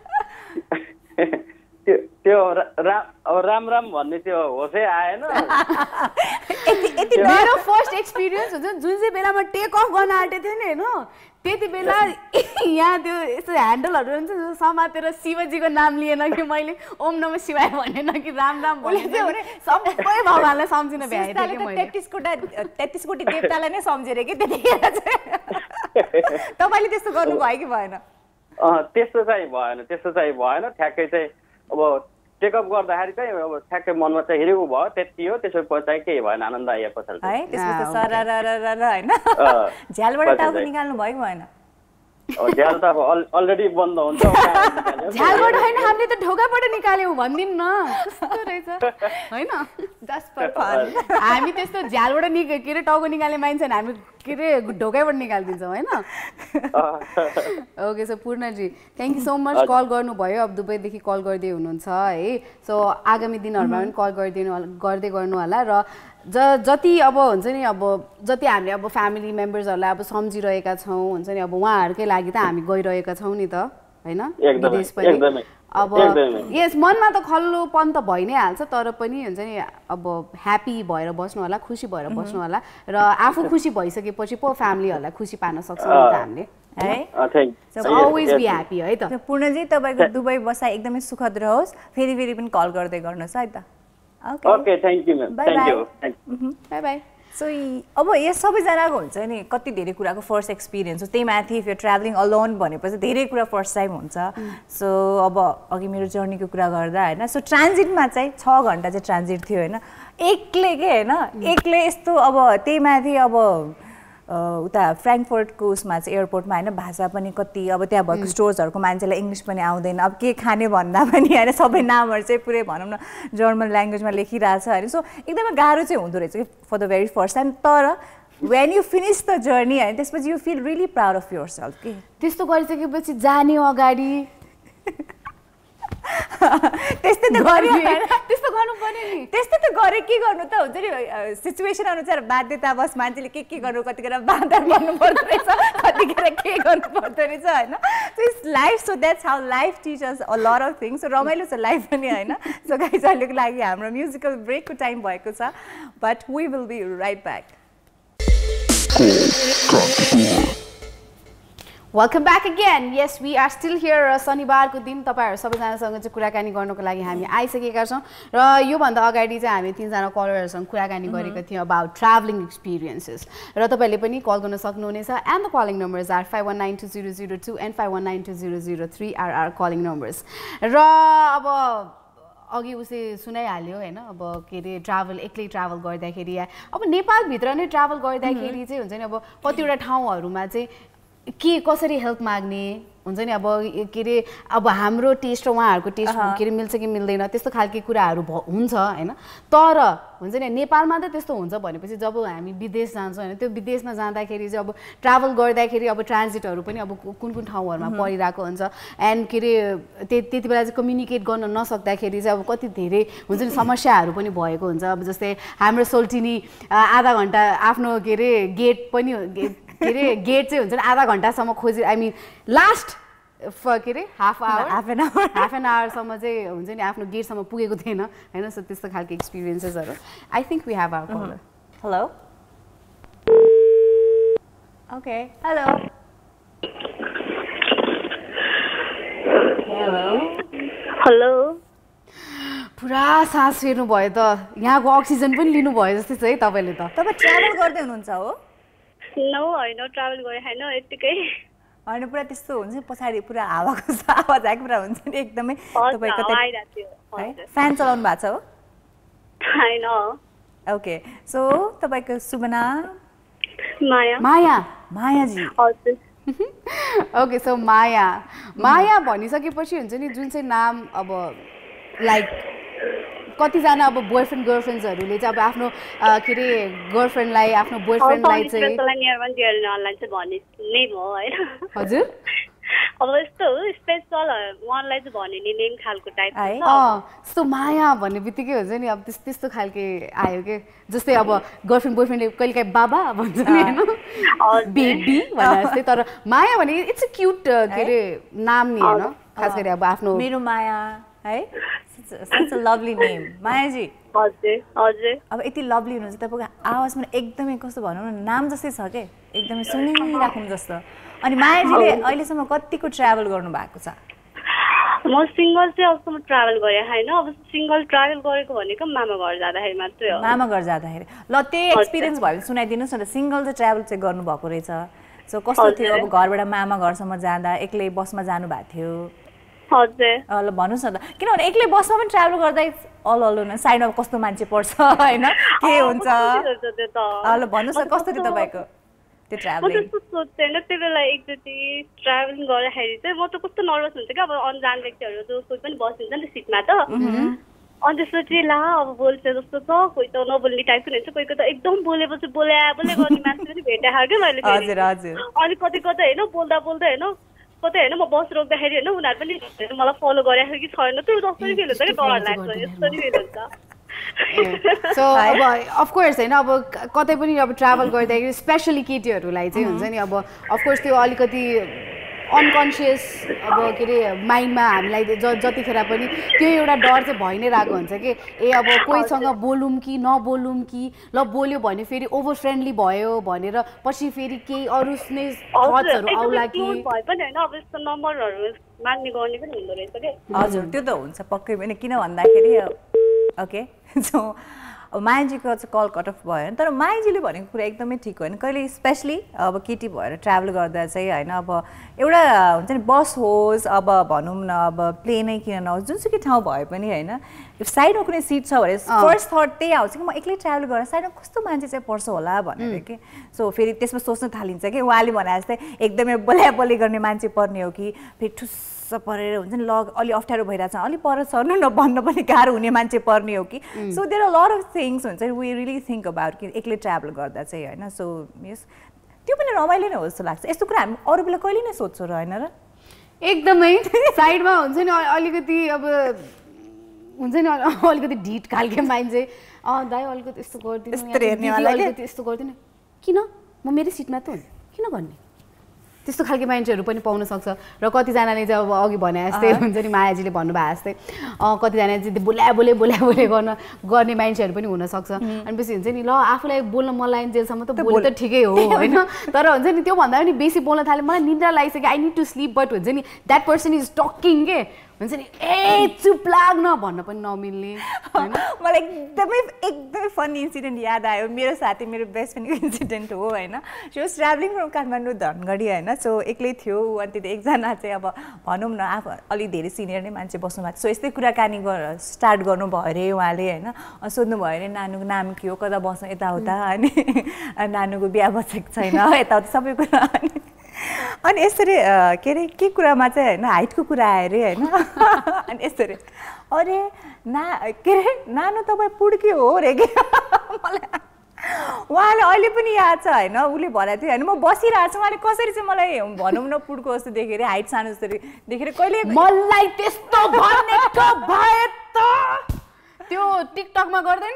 त्यो त्यो अब राम राम भन्ने त्यो होसै आएन मेरो फर्स्ट एक्सपिरियन्स हुन्छ जुन चाहिँ बेलामा टेक अफ गर्न आँटेको थियो नि होइन त्यति बेला यहाँ त्यो यस्तो ह्यान्डलहरू हुन्छ समातेर शिवजीको नाम लिएन कि मैले ओम नमः शिवाय भनेन कि राम राम भने सबै भगवानलाई सम्झिन भ्याएँ तेत्तिस कोटा तेत्तिस कोटी देवतालाई नै सम्झेर कि त्यतिखेर चाहिँ तपाईँले त्यस्तो गर्नुभयो कि भएन त्यस्तो चाहिँ भएन त्यस्तो चाहिँ भएन ठ्याक्कै चाहिँ अब टेकअप गर्दाखेरि चाहिँ अब ठ्याक्कै मनमा चाहिँ हेरेको भयो त्यति हो त्यसपछि चाहिँ केही भएन आनन्द आयो पछाडि है त्यसपछि सररररर हैन झ्यालबाट टाउको निकाल्नु भयो कि भएन झ्याल त अब अलरेडी बन्द हुन्छ झ्यालबाट हैन हामीले त ढोकाबाट निकाल्यौ भन्दिन न कस्तो रहेछ हैन जस्ट फर फन हामी त्यस्तो झ्यालबाट निक के रे टाउको निकाल्ने मान्छे हामी के रे ढोकाबाट निकाल्दिन्छौँ हैन okay so Purnaji thank you so much call गर्नुभयो अब दुबईदेखि कल गर्दै हुनुहुन्छ है सो आगामी दिनहरूमा पनि कल गरिदिनु गर्दै गर्नु होला र ज जति अब हुन्छ नि अब जति हामीले अब फ्यामिली मेम्बर्सहरूलाई अब सम्झिरहेका छौँ हुन्छ नि अब उहाँहरूकै लागि त हामी गइरहेका छौँ नि त होइन विदेश पनि अब यस मनमा त खल्लोपन त भइ नै हाल्छ तर पनि हुन्छ नि अब ह्याप्पी भएर बस्नु होला खुसी भएर बस्नु होला र आफू खुसी भइसकेपछि पो फ्यामिलीहरूलाई खुसी पार्न सक्छौँ नि त हामीले है अलवेज बी ह्याप्पी है त पूर्णजी तपाईँको दुबई बसाइ एकदमै सुखद रहोस् फेरि फेरि पनि कल गर्दै गर्नुहोस् है त okay thank you ma'am thank you bye bye so अब यो सबैजनाको हुन्छ नि कति धेरै कुराको फर्स्ट एक्सपिरियन्स हो त्यही माथि इफ यु ट्राभलिङ अलोन भनेपछि धेरै कुरा फर्स्ट टाइम हुन्छ सो अब अघि मेरो जर्नीको कुरा गर्दा होइन सो ट्रान्जिटमा चाहिँ छ घन्टा चाहिँ ट्रान्जिट थियो होइन एक्लै के होइन एक्लै यस्तो अब त्यही माथि अब उता फ्रेङ्कफर्टको उसमा चाहिँ एयरपोर्टमा होइन भाषा पनि कति अब त्यहाँ भएको स्टोर्सहरूको मान्छेलाई इङ्ग्लिस पनि आउँदैन अब के खाने भन्दा पनि होइन सबै नामहरू चाहिँ पुरै भनौँ न जर्मन ल्याङ्ग्वेजमा लेखिरहेछ होइन सो एकदमै गाह्रो चाहिँ हुँदो रहेछ कि for the very first time तर when you finish the journey होइन त्यसपछि you feel really proud of yourself कि त्यस्तो गरिसकेपछि जाने अगाडि त्यस्तै त गर्यो त्यस्तो गर्नु पर्यो नि त्यस्तै त गरे के गर्नु त हुन्छ नि सिचुएसन अनुसार बाध्यतावश मान्छेले के के गर्नु कतिखेर बाँदर गर्नु पर्दो रहेछ कतिखेर के गर्नु पर्दो रहेछ होइन so it's life so that's how life teachers a lot of things so रमाइलो छ लाइफ पनि होइन सो गाइज अहिलेको लागि हाम्रो म्युजिकल ब्रेकको टाइम भएको छ but we will be right back welcome back again yes we are still here शनिबारको दिन तपाईँहरू सबैजनासँग चाहिँ कुराकानी गर्नको लागि हामी आइसकेका छौँ र योभन्दा अगाडि चाहिँ हामी तिनजना कलरहरूसँग कुराकानी गरेको थियौँ अबाउट ट्राभलिङ एक्सपिरियन्सेस र तपाईँहरूले पनि कल गर्न सक्नुहुनेछ and the calling numbers are five one nine two zero zero two and five one nine two zero zero three are are calling numbers र अब अघि उसले सुनाइहाल्यो होइन अब के अरे ट्राभल एक्लै ट्राभल गर्दाखेरि अब नेपालभित्र नै ट्राभल गर्दाखेरि चाहिँ हुन्छ नि अब कतिवटा ठाउँहरूमा चाहिँ के कसरी हेल्प माग्ने हुन्छ नि अब के अरे अब हाम्रो टेस्ट र उहाँहरूको टेस्ट के अरे मिल्छ कि मिल्दैन त्यस्तो खालके कुराहरू हुन्छ होइन तर हुन्छ नि नेपालमा त त्यस्तो हुन्छ भनेपछि जब हामी विदेश जान्छौँ होइन त्यो विदेशमा जाँदाखेरि चाहिँ अब ट्राभल गर्दाखेरि अब ट्रान्जिटहरू पनि अब कुन कुन ठाउँहरूमा परिरहेको हुन्छ एन्ड के अरे त्यति बेला चाहिँ कम्युनिकेट गर्न नसक्दाखेरि चाहिँ अब कति धेरै हुन्छ नि समस्याहरू पनि भएको हुन्छ अब जस्तै हाम्रो सोल्टिनी आधा घन्टा आफ्नो के अरे गेट पनि के अरे गेट चाहिँ हुन्छ नि आधा घन्टासम्म खोजी आई मिन लास्ट के अरे half hour half an hour half an आवरसम्म चाहिँ हुन्छ नि आफ्नो गेटसम्म पुगेको थिएन होइन सो त्यस्तो खालको एक्सपिरियन्सेसहरू I think we have our caller hello okay hello hello hello पुरा सास फेर्नु भयो त यहाँको अक्सिजन पनि लिनुभयो जस्तै छ है तपाईँले त तपाईँ ट्राभल गर्दै हुनुहुन्छ हो नो होइन ट्राभल गरेँ होइन यत्तिकै होइन पुरा त्यस्तो हुन्छ पछाडि पुरा हावाको आवाज आएको पुरा हुन्छ नि एकदमै तपाईँको फ्यान चलाउनु भएको छ हो होइन ओके सो तपाईँको शुभ नाम माया माया मायाजी हजुर ओके सो माया माया भनिसकेपछि हुन्छ नि जुन चाहिँ नाम अब लाइक कतिजना अब बोयफ्रेन्ड गर्लफ्रेन्ड्सहरूले चाहिँ अब आफ्नो के अरे गर्लफ्रेन्डलाई आफ्नो बोयफ्रेन्डलाई चाहिँ हजुर अब यस्तो हो स्पेसल वानलाई चाहिँ भन्ने नि नेम खालको टाइप यस्तो माया भन्ने बित्तिकै हुन्छ नि अब त्यस्तो त्यस्तो खालके आयो के जस्तै अब गर्लफ्रेन्ड बोयफ्रेन्डले कहिलेकाहीँ बाबा भन्छ नि होइन बेबी भने जस्तै तर माया भने इट्स अ क्युट के अरे नाम नि होइन खास गरी अब आफ्नो मेरो माया है such a lovely name मायाजी हजुर हजुर अब यति लभली हुनुहुन्छ तपाईँको आवाज पनि एकदमै कस्तो भनौँ न नाम जस्तै छ के एकदमै सुनिराख्नु जस्तो अनि मायाजीले अहिलेसम्म कतिको ट्राभल गर्नु भएको छ म सिङ्गल चाहिँ अबसम्म ट्राभल गरेँ होइन अब सिङ्गल ट्राभल गरेको भनेको मामा घर जाँदाखेरि मात्रै हो मामा घर जाँदाखेरि ल त्यही एक्सपिरियन्स भयो भने सुनाइदिनुहोस् न सिङ्गल चाहिँ ट्राभल चाहिँ गर्नुभएको रहेछ सो कस्तो थियो अब घरबाट मामा घरसम्म जाँदा एक्लै बसमा जानुभएको थियो हजुर ल भन्नुहोस् न त किनभने एक्लै बसमा पनि ट्राभल गर्दा अल अल साइडमा कस्तो मान्छे पर्छ होइन के हुन्छ ल भन्नुहोस् न कस्तो थियो तपाईँको त्यो ट्राभलिङ म त्यस्तो सोच्दैन त्यो बेला एकचोटि ट्राभलिङ गर्दाखेरि चाहिँ म त कस्तो नर्भस हुन्छ क्या अब अनजान व्यक्तिहरू जो कोही पनि बसिन्छ नि सिटमा त अनि त्यसपछि ला अब बोल्छ जस्तो छ कोही त नबोल्ने टाइपको हुन्छ कोहीको त एकदम बोलेपछि बोल्या बोले गर्ने मान्छे पनि भेटाएको क्या मैले हजुर हजुर अनि कति कतै होइन बोल्दा बोल्दै होइन कतै होइन म बस रोक्दाखेरि होइन उनीहरू पनि मलाई फलो गरेको कि छैन त्यो जसरी फिल हुन्छ कि डर लाग्छ यस्तरी फिल हुन्छ सो अब अफकोर्स होइन अब कतै पनि अब ट्राभल गर्दाखेरि स्पेसली केटीहरूलाई चाहिँ हुन्छ नि अब अफकोर्स त्यो अलिकति अनकन्सियस अब के अरे माइन्डमा हामीलाई ज जतिखेर पनि त्यो एउटा डर चाहिँ भइ नै रहेको हुन्छ कि ए अब कोहीसँग बोलौँ कि नबोलौँ कि ल बोल्यो भने फेरि ओभर फ्रेन्डली भयो भनेर पछि फेरि केही अरू नै थट्सहरू आउला कि भए पनि होइन अब यस्तो नम्बरहरू माग्ने गर्ने पनि हुँदो रहेछ कि हजुर त्यो त हुन्छ पक्कै पनि किन भन्दाखेरि ओके सो अब मायाजीको चाहिँ कल कट अफ भयो तर मायाजीले भनेको कुरा एकदमै ठिक होइन कहिले स्पेसली अब केटी भएर ट्राभल गर्दा चाहिँ होइन अब एउटा हुन्छ नि बस होस् अब भनौँ न अब प्लेनै किन नहोस् जुनसुकै ठाउँ भए पनि होइन साइडमा कुनै सिट छ भने फर्स्ट थट त्यही आउँछ कि म एक्लै ट्राभल गरेर साइडमा कस्तो मान्छे चाहिँ पर्छ होला भनेर कि सो फेरि त्यसमा सोच्न थालिन्छ कि उहाँले भने जस्तै एकदमै बोल्या बोली गर्ने मान्छे पर्ने हो कि फेरि ठुस्स परेर हुन्छ नि ल अलि अप्ठ्यारो भइरहेको छ अलि पर सर्नु न भन्न पनि गाह्रो हुने मान्छे पर्ने हो कि so there are lot of things हुन्छ वी रियली थिङ्क अबाउट कि एक्लै ट्राभल गर्दा चाहिँ होइन सो यस त्यो पनि रमाइलो नै हो जस्तो लाग्छ यस्तो कुरा हामी अरू बेला कहिले नै सोध्छौँ र होइन र एकदमै साइडमा हुन्छ नि अलिकति अब हुन्छ नि अलिकति ढिट खालको मान्छे अँ दाइ अलिकति यस्तो गरिदिनु अलिकति यस्तो गरिदिनु किन म मेरै सिटमा त हुन् किन भन्ने त्यस्तो खालको मान्छेहरू पनि पाउन सक्छ र कतिजनाले चाहिँ अब अघि भने जस्तै हुन्छ नि मायाजीले भन्नुभयो जस्तै कतिजना चाहिँ बोल्या बोले बोल्या बोले गर्न गर्ने मान्छेहरू पनि हुनसक्छ अनि पछि हुन्छ नि ल आफूलाई बोल्न मन लाग्ने जेलसम्म त बोल्नु त ठिकै हो होइन तर हुन्छ नि त्योभन्दा पनि बेसी बोल्न थाल्यो मलाई निन्द्रा लागिसक्यो I need to sleep but हुन्छ नि द्याट पर्सन इज टकिङ के हुन्छ नि ए चुप लाग्न भन्न पनि नमिल्ने होइन मलाई एकदमै एकदमै फनी इन्सिडेन्ट याद आयो मेरो साथी मेरो बेस्ट फ्रेन्डको इन्सिडेन्ट हो होइन she was travelling from Kathmandu Dhangadhi होइन सो एक्लै थियो अनि त्यो एकजना चाहिँ अब भनौँ न आफू अलिक धेरै सिनियर नै मान्छे बस्नु भएको सो यस्तै कुराकानी गर स्टार्ट गर्नुभयो अरे उहाँले होइन सोध्नुभयो अरे नानुको नाम के हो कता बस्नु यताउता अनि नानुको बिहा बसेको छैन यताउता सबै कुरा अनि अनि यसरी के अरे के कुरामा चाहिँ होइन हाइटको कुरा आयो अरे होइन अनि यसरी अरे ना के अरे नानु तपाईँ पुड्की हो रे कि मलाई उहाँले अहिले पनि याद छ होइन उसले भनेको थियो होइन म बसिरहेको छु उहाँले कसरी चाहिँ मलाई भनौँ न पुड्को जस्तो देखेर हाइट सानो जस्तो देखेर कहिले मलाई त्यस्तो भनेको भए त त्यो टिकटकमा गर्दैन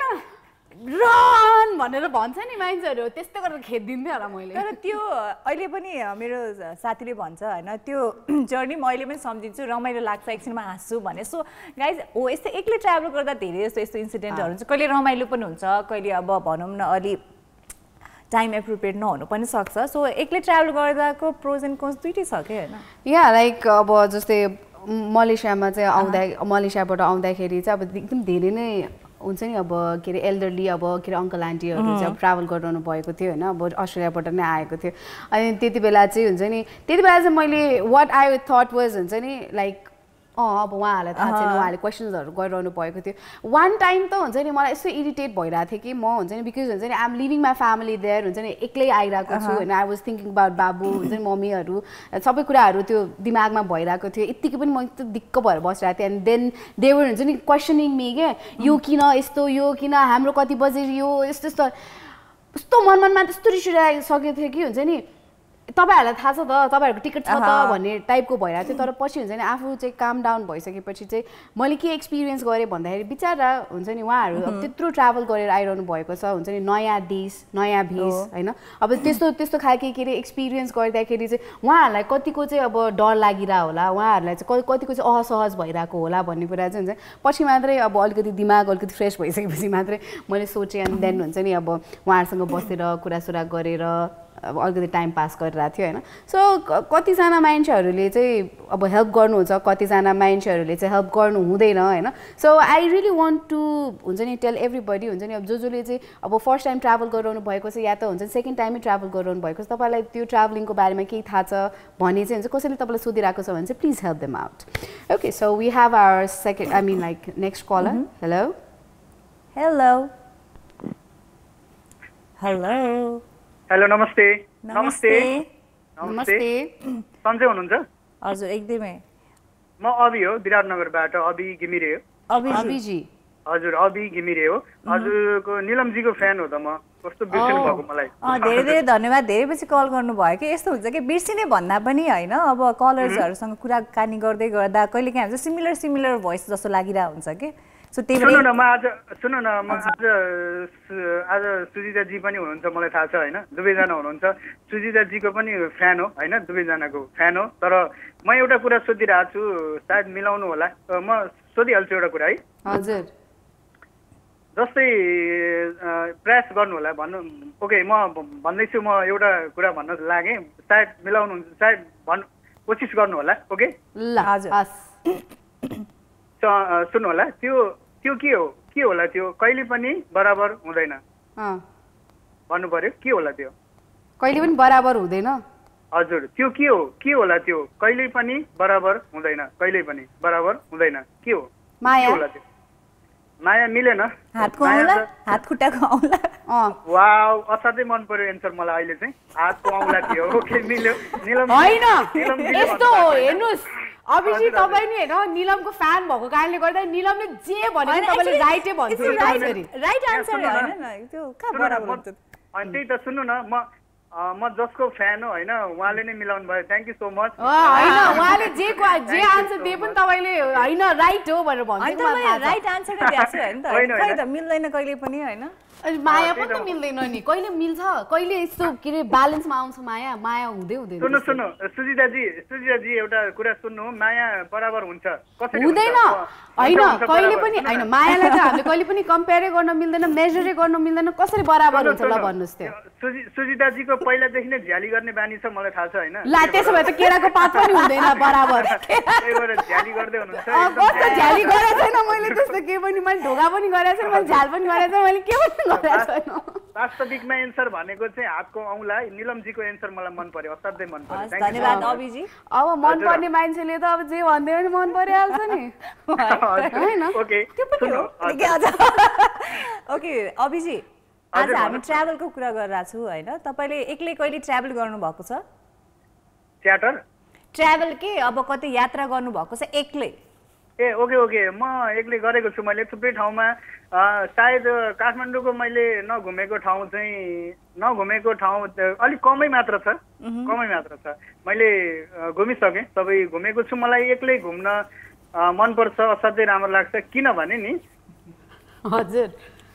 रन भनेर भन्छ नि मान्छेहरू त्यस्तै गरेर खेदिन्थेँ होला मैले तर त्यो अहिले पनि मेरो साथीले भन्छ होइन त्यो जर्नी म अहिले पनि सम्झिन्छु रमाइलो लाग्छ एकछिनमा हाँस्छु भने सो गाइज हो यस्तो एक्लै ट्राभल गर्दा धेरै जस्तो यस्तो इन्सिडेन्टहरू हुन्छ कहिले रमाइलो पनि हुन्छ कहिले अब भनौँ न अलि टाइम एप्रोप्रिएट नहुनु पनि सक्छ सो एक्लै ट्राभल गर्दाको प्रोज एन्ड कोन्स दुइटै छ क्या होइन या लाइक अब जस्तै मलेसियामा चाहिँ आउँदा मलेसियाबाट आउँदाखेरि चाहिँ अब एकदम धेरै नै हुन्छ नि अब के अरे एल्डरली अब के अरे अङ्कल आन्टीहरू चाहिँ अब ट्राभल गरिरहनु भएको थियो होइन अब अस्ट्रेलियाबाट नै आएको थियो अनि त्यति बेला चाहिँ हुन्छ नि त्यति बेला चाहिँ मैले वाट आई थट वाज हुन्छ नि लाइक अँ अब उहाँहरूलाई थाहा छैन उहाँहरूले क्वेसन्सहरू गरिरहनु भएको थियो वान टाइम त हुन्छ नि मलाई यस्तो इरिटेट भइरहेको थियो कि म हुन्छ नि बिकज हुन्छ नि I am living my family there हुन्छ नि एक्लै आइरहेको छु होइन आई वाज थिङ्किङ अबाउट बाबु हुन्छ नि मम्मीहरू सबै कुराहरू त्यो दिमागमा भइरहेको थियो यत्तिकै पनि म एकदम दिक्क भएर बसिरहेको थिएँ एन्ड देन देवर हुन्छ नि क्वेसनिङ मी क्या यो किन यस्तो यो किन हाम्रो कति बजे यो यस्तो यस्तो यस्तो मन मनमा त्यस्तो रिस उठिसकेको थियो कि हुन्छ नि तपाईहरुलाई थाहा छ त तपाईहरुको टिकट छ त भन्ने टाइपको भइरहेको थियो तर पछि हुन्छ नि आफू चाहिँ काम डाउन भइसकेपछि चाहिँ मैले के एक्सपिरियन्स गरेँ भन्दाखेरि बिचारा हुन्छ नि उहाँहरू अब त्यत्रो ट्राभल गरेर आइरहनु भएको छ हुन्छ नि नयाँ देश नयाँ भेष हैन अब त्यस्तो त्यस्तो खालको के रे एक्सपिरियन्स गर्दाखेरि चाहिँ उहाँहरूलाई कतिको चाहिँ अब डर लागिरा होला उहाँहरूलाई चाहिँ कतिको चाहिँ असहज भइरहेको होला भन्ने कुरा चाहिँ हुन्छ पछि मात्रै अब अलिकति दिमाग अलिकति फ्रेस भइसकेपछि मात्रै मैले सोचेँ अनि देन हुन्छ नि अब उहाँहरूसँग बसेर कुरासुरा गरेर अब अलिकति टाइम पास गरिरहेको थियो होइन सो कतिजना मान्छेहरूले चाहिँ अब हेल्प गर्नुहुन्छ कतिजना मान्छेहरूले चाहिँ हेल्प गर्नु हुँदैन होइन so I really want to हुन्छ नि टेल एभ्रीबडी हुन्छ नि अब जो जसले चाहिँ अब फर्स्ट टाइम ट्राभल गरिरहनु भएको छ या त हुन्छ सेकेन्ड टाइमै ट्राभल गरिरहनु भएको छ तपाईँलाई त्यो ट्राभलिङको बारेमा केही थाहा छ भने चाहिँ हुन्छ कसैले तपाईँलाई सोधिरहेको छ भने चाहिँ please help them out okay so we have our second I mean like next caller hello hello hello hello नमस्ते नमस्ते नमस्ते सन्चै हुनुहुन्छ हजुर एकदमै म अभि हो विराटनगरबाट अभि घिमिरे हो अभिजी हजुर अभि घिमिरे हो हजुरको निलमजीको फ्यान हो त म कस्तो बिर्सिनु भएको मलाई अँ धेरै धेरै धन्यवाद धेरै पछि कल गर्नुभयो कि यस्तो हुन्छ कि बिर्सिने भन्दा पनि होइन अब कलर्सहरूसँग कुराकानी गर्दै गर्दा कहिले काहीँ हुन्छ सिमिलर सिमिलर भोइस जस्तो लागिरहेको हुन्छ कि सो त्यही सुन्नु न म आज सुन्नु न म आज आज सुजिताजी पनि हुनुहुन्छ मलाई थाहा छ होइन दुवैजना हुनुहुन्छ सुजिताजीको पनि फ्यान हो होइन दुवैजनाको फ्यान हो तर म एउटा कुरा सोधिरहेको छु सायद मिलाउनु होला म सोधिहाल्छु एउटा कुरा है हजुर जस्तै प्रयास गर्नु होला भन्नु ओके म भन्दैछु म एउटा कुरा भन्न लागेँ सायद मिलाउनु सायद भन् कोसिस गर्नु होला ओके ल हजुर सुन्नु होला त्यो त्यो के हो के होला त्यो कहिले पनि बराबर हुँदैन भन्नु पर्यो के होला त्यो कहिले पनि बराबर हुँदैन हजुर त्यो के हो के होला त्यो कहिले पनि बराबर हुँदैन कहिले पनि बराबर हुँदैन के हो माया होला त्यो माया मिलेन हातको औँला हात खुट्टाको औँला वाउ असाध्यै मन पर्यो एन्सर मलाई अहिले चाहिँ हातको औँला थियो ओके मिल्यो निलम हैन यस्तो हो हेर्नुस् अभिजी तपाईँ नि हैन निलमको फ्यान भएको कारणले गर्दा निलमले जे भनेको तपाईले राइटै भन्थ्यो राइट आन्सर हैन त्यो कहाँ बराबर हुन्छ अनि त्यही त सुन्नु न म म जसको फ्यान हो होइन उहाँले नै मिलाउनु भयो थ्याङ्क यू सो मच होइन उहाँले जे जे आन्सर दिए पनि तपाईँले होइन राइट हो भनेर भन्नु राइट आन्सर नै दिएको छु होइन त खै त मिल्दैन कहिले पनि होइन माया पनि त मिल्दैन नि कहिले मिल्छ कहिले यस्तो के अरे ब्यालेन्समा आउँछ माया माया हुँदै हुँदैन सुन्नु सुन्नु सुजिताजी सुजिताजी एउटा कुरा सुन्नु माया बराबर हुन्छ कसरी हुँदैन होइन कहिले पनि होइन मायालाई त हामीले कहिले पनि कम्पेयरै गर्न मिल्दैन मेजरै गर्न मिल्दैन कसरी बराबर हुन्छ ल भन्नुहोस् त्यो सुजिताजीको पहिलादेखि नै झ्याली गर्ने बानी छ मलाई थाहा छ होइन ला त्यसो भए त केराको पात पनि हुँदैन बराबर त्यही भएर झ्याली गर्दै हुनुहुन्छ कस्तो झ्याली गरेको छैन मैले त्यस्तो केही पनि मैले ढोका पनि गरेको छैन मैले झ्याल पनि गरेको छैन मैले के पनि गरेको छैन वास्तविकमा एन्सर भनेको चाहिँ हातको औँला निलमजीको एन्सर मलाई मन पर्यो असाध्यै मन पर्यो धन्यवाद अभिजी अब मन पर्ने मान्छेले त अब जे भन्दै पनि मन परिहाल्छ नि हैन ओके त्यो पनि ओके अभिजी आज हामी ट्राभलको कुरा गरिरहेको छु होइन तपाईँले एक्लै कहिले ट्राभल गर्नुभएको छ च्याटर ट्राभल के अब कतै यात्रा गर्नुभएको छ एक्लै? ए ओके ओके म एक्लै गरेको छु मैले थुप्रै ठाउँमा सायद काठमाडौँको मैले नघुमेको ठाउँ चाहिँ नघुमेको ठाउँ अलिक कमै मात्र छ कमै मात्र छ मैले घुमिसकेँ सबै घुमेको छु मलाई एक्लै घुम्न मनपर्छ असाध्यै राम्रो लाग्छ किनभने नि हजुर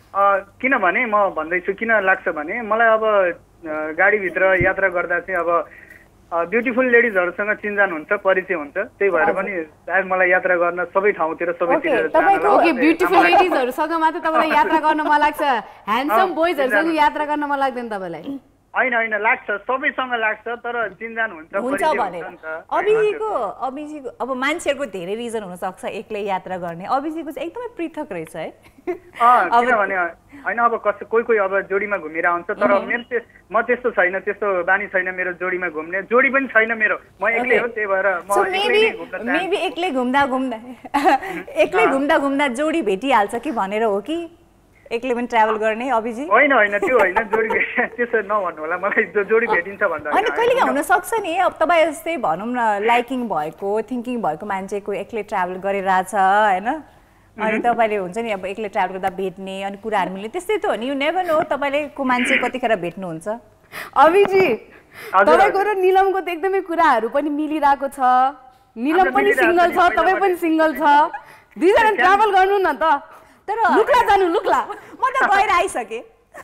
किनभने म भन्दैछु किन लाग्छ भने मलाई अब गाडीभित्र यात्रा गर्दा चाहिँ अब ब्युटिफुल लेडिजहरूसँग चिन्जान हुन्छ परिचय हुन्छ त्यही भएर पनि सायद मलाई यात्रा गर्न सबै ठाउँतिर सबैतिर ओके ब्युटिफुल लेडिजहरूसँग मात्र तपाईँलाई यात्रा गर्न मन लाग्छ ह्यान्डसम बोइजहरूसँग यात्रा गर्न मन लाग्दैन तपाईँलाई? होइन होइन लाग्छ सबैसँग लाग्छ तर चिन्जान हुन्छ हुन्छ भने अभिजीको अभिजीको अब मान्छेहरूको धेरै रिजन हुनसक्छ एक्लै यात्रा गर्ने अभिजीको चाहिँ एकदमै पृथक रहेछ है किनभने होइन अब कस कोही कोही अब जोडीमा घुमेर आउँछ तर मेरो म त्यस्तो छैन त्यस्तो बानी छैन मेरो जोडीमा घुम्ने जोडी पनि छैन मेरो म एक्लै हो त्यही भएर म मेबी एक्लै घुम्दा घुम्दा एक्लै घुम्दा घुम्दा जोडी भेटिहाल्छ कि भनेर हो कि एक्लै पनि ट्राभल गर्ने अभिजी? होइन होइन त्यो होइन जोडी त्यसो नभन्नु होला मलाई जोडी भेटिन्छ भन्दा होइन कहिलेकाहीँ हुनसक्छ नि अब तपाईँ जस्तै भनौँ न लाइकिङ भएको थिङ्किङ भएको मान्छेको एक्लै ट्राभल गरिरहेछ होइन अनि तपाईँले हुन्छ नि अब एक्लै ट्राभल गर्दा भेट्ने अनि कुराहरू मिल्ने त्यस्तै त हो नि यु नेभर नो तपाईँले को मान्छे कतिखेर भेट्नुहुन्छ। अभिजी तपाईँको र निलमको त एकदमै कुराहरू पनि मिलिरहेको छ निलम पनि सिङ्गल छ तपाईँ पनि सिङ्गल छ दुईजना ट्राभल गर्नु न त तर लुक्ला जानु लुक्ला म त गएर आइसकेँ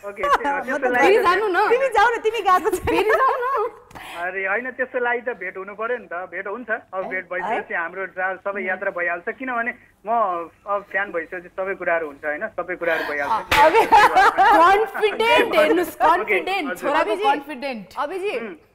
फेरि जानु न तिमी जाऊ न तिमी गएको छ फेरि जाऊ न अरे होइन त्यसको लागि त भेट हुनु पर्यो नि त भेट हुन्छ अब भेट भइसकेपछि हाम्रो ट्राभल सबै यात्रा भइहाल्छ किनभने म अब फ्यान भइसकेपछि सबै कुराहरू हुन्छ होइन सबै कुराहरू भइहाल्छ कन्फिडेन्ट हेर्नुस् कन्फिडेन्ट छोराको कन्फिडेन्ट अभिजी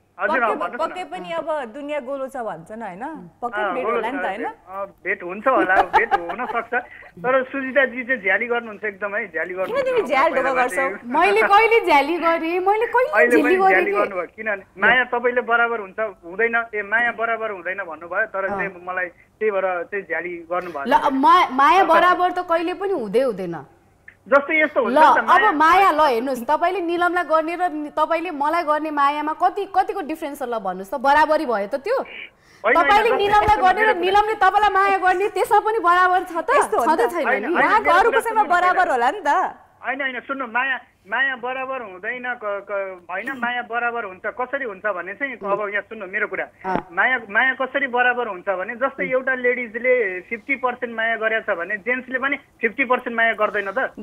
पक्कै पनि अब दुनियाँ गोलो छ भन्छन् होइन पक्कै भेट होला नि त होइन भेट हुन्छ होला भेट हुन सक्छ तर सुजिताजी चाहिँ झ्याली गर्नुहुन्छ एकदम है झ्याली गर्नु किन तिमी झ्याल ढोका गर्छौ? मैले कहिले झ्याली गरे मैले कहिले झ्याली गरे गर्नुभयो किनभने माया तपाईँले बराबर हुन्छ हुँदैन ए माया बराबर हुँदैन भन्नुभयो तर चाहिँ मलाई त्यही भएर चाहिँ झ्याली गर्नुभयो ल माया बराबर त कहिले पनि हुँदै हुँदैन जस्तै यस्तो हुन्छ ल अब माया ल हेर्नुस् तपाईले निलमलाई गर्ने र तपाईले मलाई गर्ने मायामा कति कतिको डिफरेन्स छ ल भन्नुस् त बराबरी भयो त त्यो तपाईले निलमलाई गर्ने र निलमले तपाईलाई माया गर्ने त्यसमा पनि बराबर छ त छँदै छैन नि उहाँको अरूकोसँग बराबर होला नि त होइन होइन सुन्नु माया माया बराबर हुँदैन होइन माया बराबर हुन्छ कसरी हुन्छ भने चाहिँ अब यहाँ सुन्नु मेरो कुरा माया माया कसरी बराबर हुन्छ भने जस्तै एउटा लेडिजले फिफ्टी पर्सेन्ट माया गरेछ भने जेन्ट्सले पनि फिफ्टी पर्सेन्ट माया गर्दैन त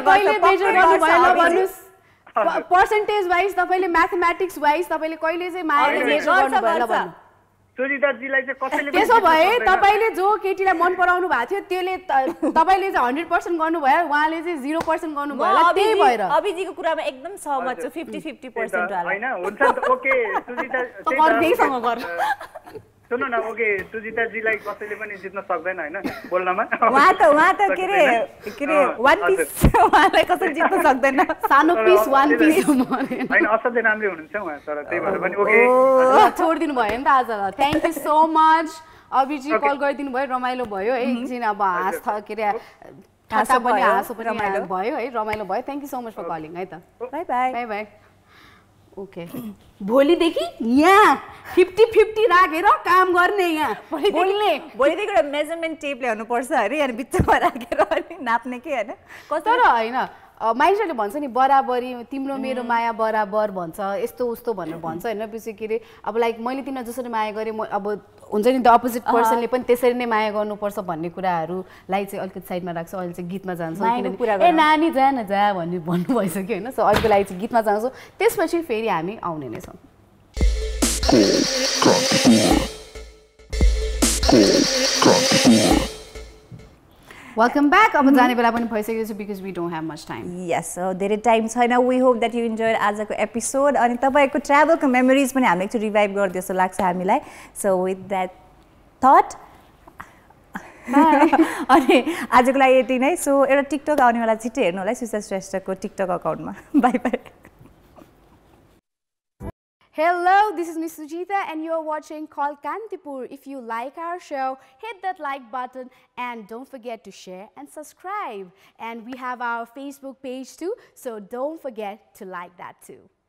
पर्सेन्टेज वाइज तपाईले म्याथमेटिक्स वाइज तपाईले कहिले चाहिँ मायाले मेजर गर्नुभयो ल भन्नु सुजिताजीलाई चाहिँ कसैले त्यसो भए तपाईले जो केटीलाई मन पराउनु भएको थियो त्यसले तपाईले चाहिँ हन्ड्रेड पर्सेन्ट गर्नुभयो उहाँले चाहिँ जिरो पर्सेन्ट गर्नुभयो त्यही भएर अभिजीको कुरामा एकदम सहमत छु फिफ्टी फिफ्टी पर्सेन्ट होइन हुन्छ ओके सुजिता सुन्नु न ओके सुजिताजीलाई कसैले पनि जित्न सक्दैन होइन बोल्नमा उहाँ त उहाँ त के रे के रे वान पिस उहाँलाई कसैले जित्न सक्दैन सानो पिस वान पिस होइन असाध्यै राम्रै हुनुहुन्छ उहाँ तर त्यही भएर पनि ओके छोडिदिनु भयो नि त आज thank you so much Abhiji call गरिदिनु भयो रमाइलो भयो है एकछिन अब हाँस के अरे ठासा पनि हाँसो पनि भयो है रमाइलो भयो thank you so much for calling है त bye bye bye bye okay भोलिदेखि यहाँ फिफ्टी फिफ्टी राखेर काम गर्ने यहाँ बोल्ने भोलिदेखि एउटा मेजरमेन्ट टेप ल्याउनु पर्छ अरे अनि बिचमा राखेर अनि नाप्ने के होइन तर होइन मानिसहरूले भन्छ नि बराबरी तिम्रो मेरो माया बराबर भन्छ यस्तो उस्तो भनेर भन्छ होइन पछि के अरे अब लाइक मैले तिमीलाई जसरी माया गरेँ म अब हुन्छ नि द अपोजिट पर्सनले पनि त्यसरी नै माया गर्नुपर्छ भन्ने कुराहरूलाई चाहिँ अलिकति साइडमा राख्छ अहिले चाहिँ गीतमा जान्छौँ किनभने ए नानी जा न जा भन्ने भन्नु भइसक्यो होइन सो अहिलेको लागि चाहिँ गीतमा जान्छौँ त्यसपछि फेरि हामी आउने नै छौँ Welcome back. अब जाने बेला पनि भइसकेको छ because we don't have much time. Yes, so धेरै टाइम छैन. We hope that you enjoyed आजको एपिसोड अनि तपाईको ट्राभलको मेमोरिज पनि हामीले एकचोटि रिभाइभ गर्दै जस्तो लाग्छ हामीलाई. So with that thought अनि आजको लागि यति नै. सो एउटा टिकटक आउनेवाला छिट्टै हेर्नु होला सुजिता श्रेष्ठको टिकटक अकाउन्टमा. Bye bye. Hello, this is Miss Sujita and you're watching Call Kantipur. If you like our show, hit that like button and don't forget to share and subscribe. And we have our Facebook page too, so don't forget to like that too.